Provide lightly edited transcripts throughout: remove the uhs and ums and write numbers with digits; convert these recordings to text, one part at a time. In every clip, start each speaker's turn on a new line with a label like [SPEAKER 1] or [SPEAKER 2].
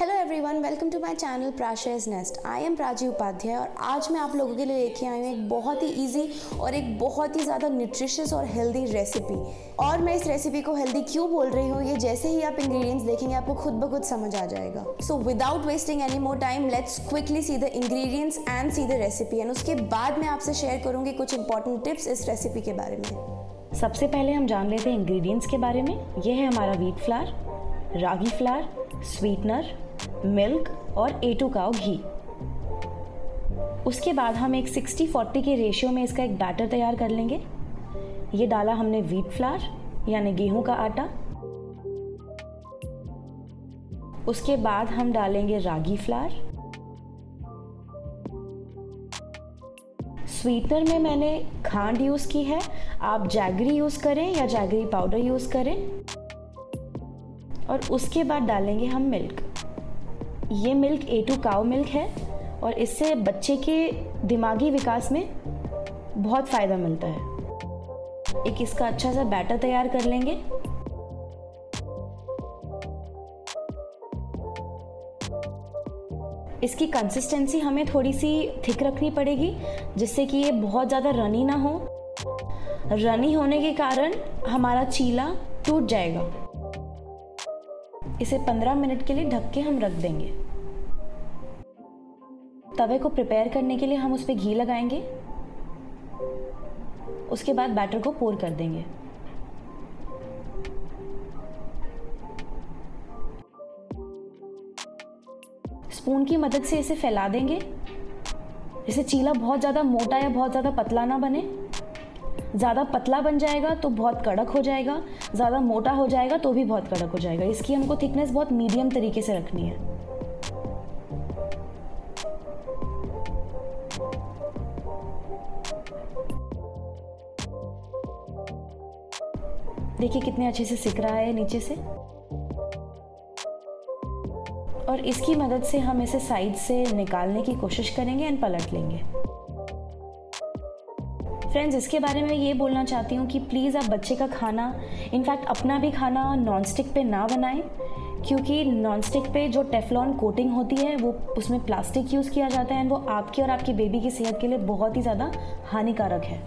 [SPEAKER 1] Hello everyone, welcome to my channel Prachi's nest. I am Prachi Upadhyay और आज मैं आप लोगों के लिए लेके आई हूँ एक बहुत ही इजी और एक बहुत ही ज़्यादा न्यूट्रिशियस और हेल्दी रेसिपी। और मैं इस रेसिपी को हेल्दी क्यों बोल रही हूँ, ये जैसे ही आप इंग्रेडिएंट्स देखेंगे आपको खुद ब खुद समझ आ जाएगा। So without wasting any more time, let's quickly see the ingredients and see the recipe. And उसके बाद मैं आपसे शेयर करूँगी कुछ इंपॉर्टेंट टिप्स इस रेसिपी के बारे में।
[SPEAKER 2] सबसे पहले हम जान लेते हैं इंग्रेडिएंट्स के बारे में। ये है हमारा wheat flour, ragi flour, sweetener, milk और A2 काऊ घी। उसके बाद हम एक 60-40 के रेशियो में इसका एक बैटर तैयार कर लेंगे। ये डाला हमने व्हीट फ्लावर यानी गेहूं का आटा। उसके बाद हम डालेंगे रागी फ्लावर। स्वीटनर में मैंने खांड यूज़ की है, आप जैगरी यूज़ करें या जैगरी पाउडर यूज़ करें। और उसके बाद डालेंगे हम मिल्क। ये मिल्क A2 काऊ मिल्क है और इससे बच्चे के दिमागी विकास में बहुत फ़ायदा मिलता है। एक इसका अच्छा सा बैटर तैयार कर लेंगे। इसकी कंसिस्टेंसी हमें थोड़ी सी थिक रखनी पड़ेगी जिससे कि ये बहुत ज़्यादा रनी ना हो। रनी होने के कारण हमारा चीला टूट जाएगा। इसे 15 मिनट के लिए ढक के हम रख देंगे। तवे को प्रिपेयर करने के लिए हम उस पर घी लगाएंगे। उसके बाद बैटर को पोर कर देंगे। स्पून की मदद से इसे फैला देंगे। इसे चीला बहुत ज़्यादा मोटा या बहुत ज़्यादा पतला ना बने। ज़्यादा पतला बन जाएगा तो बहुत कड़क हो जाएगा, ज़्यादा मोटा हो जाएगा तो भी बहुत कड़क हो जाएगा। इसकी हमको थिकनेस बहुत मीडियम तरीके से रखनी है। देखिए कितने अच्छे से सिक रहा है नीचे से। और इसकी मदद से हम इसे साइड से निकालने की कोशिश करेंगे एंड पलट लेंगे। फ्रेंड्स, इसके बारे में ये बोलना चाहती हूँ कि प्लीज़ आप बच्चे का खाना, इनफैक्ट अपना भी खाना नॉन स्टिक पे ना बनाएं, क्योंकि नॉन स्टिक पे जो टेफ्लॉन कोटिंग होती है वो उसमें प्लास्टिक यूज़ किया जाता है। वो आपकी और आपकी बेबी की सेहत के लिए बहुत ही ज़्यादा हानिकारक है।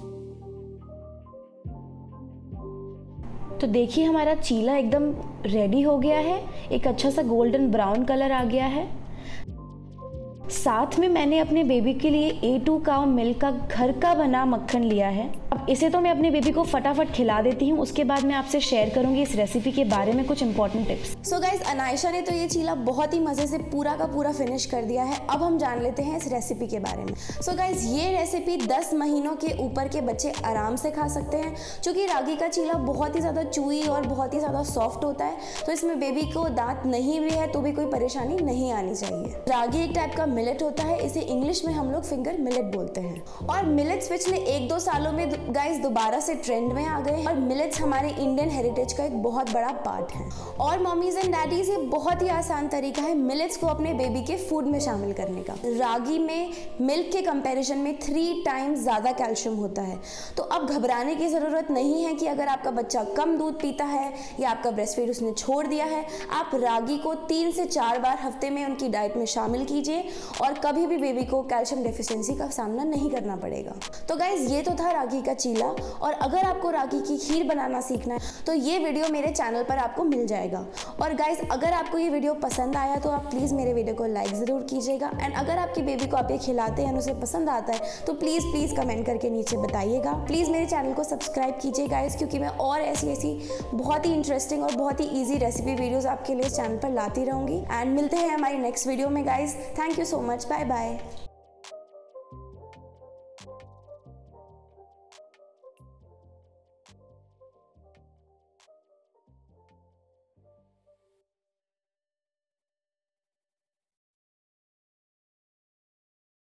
[SPEAKER 2] तो देखिए हमारा चीला एकदम रेडी हो गया है। एक अच्छा सा गोल्डन ब्राउन कलर आ गया है। साथ में मैंने अपने बेबी के लिए A2 काऊ मिल्क का घर का बना मक्खन लिया है। अब इसे तो मैं अपने बेबी को फटाफट खिला देती हूँ। उसके बाद मैं आपसे शेयर करूंगी इस रेसिपी के बारे में कुछ important tips.
[SPEAKER 1] So guys, Anaisha ने तो ये चीला बहुत ही मज़े से पूरा का पूरा फिनिश कर दिया है। अब हम जान लेते हैं इस रेसिपी के बारे में। सो गाइज, ये रेसिपी 10 महीनों के ऊपर के बच्चे आराम से खा सकते हैं, क्योंकि रागी का चीला बहुत ही ज़्यादा चूई और बहुत ही ज़्यादा सॉफ्ट होता है। तो इसमें बेबी को दांत नहीं भी है तो भी कोई परेशानी नहीं आनी चाहिए। रागी एक टाइप का मिलेट होता है, इसे इंग्लिश में हम लोग फिंगर मिलेट बोलते हैं। और मिलेट्स पिछले 1-2 सालों में गाइस दोबारा से ट्रेंड में आ गए हैं। और मिलेट्स हमारे इंडियन हेरिटेज का एक बहुत बड़ा पार्ट है। और मम्मीज एंड डैडीज, ये बहुत ही आसान तरीका है मिलेट्स को अपने बेबी के फूड में शामिल करने का। रागी में मिल्क के कंपैरिजन में 3 टाइम्स ज़्यादा कैल्शियम होता है। तो अब घबराने की ज़रूरत नहीं है कि अगर आपका बच्चा कम दूध पीता है या आपका ब्रेस्ट फीड उसने छोड़ दिया है, आप रागी को 3 से 4 बार हफ्ते में उनकी डाइट में शामिल कीजिए और कभी भी बेबी को कैल्शियम डेफिशिएंसी का सामना नहीं करना पड़ेगा। तो गाइज, ये तो था रागी का चीला। और अगर आपको रागी की खीर बनाना सीखना है तो ये वीडियो मेरे चैनल पर आपको मिल जाएगा। और गाइज, अगर आपको ये वीडियो पसंद आया तो आप प्लीज़ मेरे वीडियो को लाइक ज़रूर कीजिएगा। एंड अगर आपकी बेबी को आप ये खिलाते हैं और उसे पसंद आता है तो प्लीज़ कमेंट करके नीचे बताइएगा। प्लीज़ मेरे चैनल को सब्सक्राइब कीजिए गाइज, क्योंकि मैं और ऐसी बहुत ही इंटरेस्टिंग और बहुत ही ईजी रेसिपी वीडियोज़ आपके लिए इस चैनल पर लाती रहूँगी। एंड मिलते हैं हमारी नेक्स्ट वीडियो में guys. Thank you so much, bye bye.